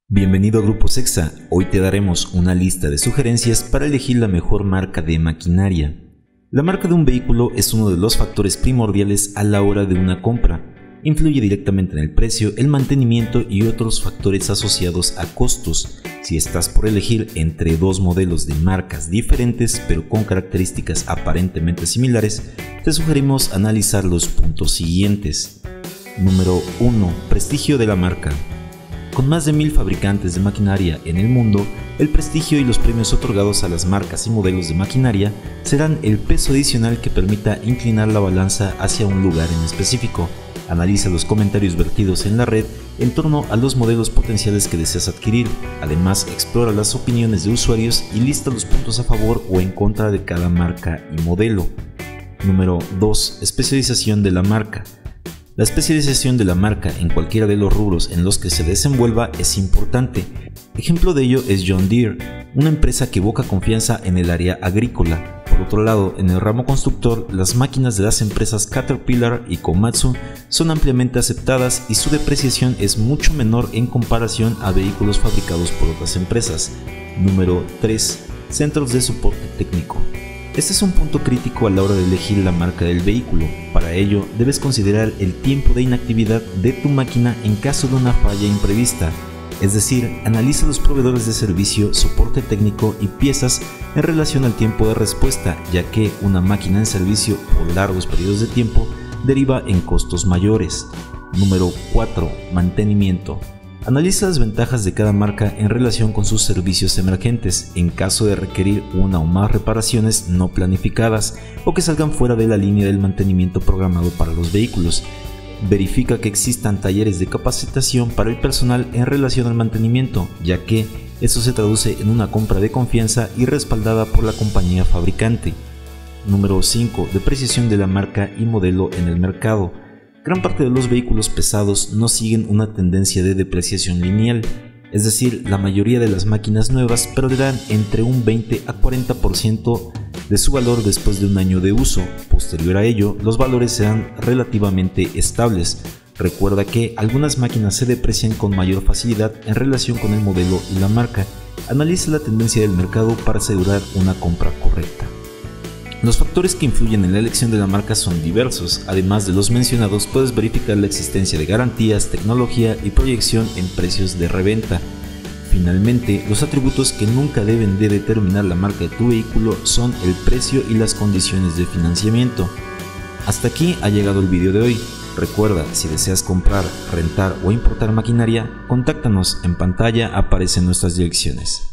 Bienvenido a Grupo Sexa. Hoy te daremos una lista de sugerencias para elegir la mejor marca de maquinaria. La marca de un vehículo es uno de los factores primordiales a la hora de una compra. Influye directamente en el precio, el mantenimiento y otros factores asociados a costos. Si estás por elegir entre dos modelos de marcas diferentes pero con características aparentemente similares, te sugerimos analizar los puntos siguientes. Número 1. Prestigio de la marca. Con más de 1000 fabricantes de maquinaria en el mundo, el prestigio y los premios otorgados a las marcas y modelos de maquinaria serán el peso adicional que permita inclinar la balanza hacia un lugar en específico. Analiza los comentarios vertidos en la red en torno a los modelos potenciales que deseas adquirir. Además, explora las opiniones de usuarios y lista los puntos a favor o en contra de cada marca y modelo. Número 2. Especialización de la marca. La especialización de la marca en cualquiera de los rubros en los que se desenvuelva es importante. Ejemplo de ello es John Deere, una empresa que evoca confianza en el área agrícola. Por otro lado, en el ramo constructor, las máquinas de las empresas Caterpillar y Komatsu son ampliamente aceptadas y su depreciación es mucho menor en comparación a vehículos fabricados por otras empresas. Número 3. Centros de soporte técnico. Este es un punto crítico a la hora de elegir la marca del vehículo. Para ello, debes considerar el tiempo de inactividad de tu máquina en caso de una falla imprevista. Es decir, analiza los proveedores de servicio, soporte técnico y piezas en relación al tiempo de respuesta, ya que una máquina en servicio por largos periodos de tiempo deriva en costos mayores. Número 4. Mantenimiento. Analiza las ventajas de cada marca en relación con sus servicios emergentes, en caso de requerir una o más reparaciones no planificadas o que salgan fuera de la línea del mantenimiento programado para los vehículos. Verifica que existan talleres de capacitación para el personal en relación al mantenimiento, ya que eso se traduce en una compra de confianza y respaldada por la compañía fabricante. Número 5. Depreciación de la marca y modelo en el mercado. Gran parte de los vehículos pesados no siguen una tendencia de depreciación lineal, es decir, la mayoría de las máquinas nuevas perderán entre un 20 a 40% de su valor después de un año de uso. Posterior a ello, los valores serán relativamente estables. Recuerda que algunas máquinas se deprecian con mayor facilidad en relación con el modelo y la marca. Analiza la tendencia del mercado para asegurar una compra correcta. Los factores que influyen en la elección de la marca son diversos. Además de los mencionados, puedes verificar la existencia de garantías, tecnología y proyección en precios de reventa. Finalmente, los atributos que nunca deben de determinar la marca de tu vehículo son el precio y las condiciones de financiamiento. Hasta aquí ha llegado el video de hoy. Recuerda, si deseas comprar, rentar o importar maquinaria, contáctanos. En pantalla aparecen nuestras direcciones.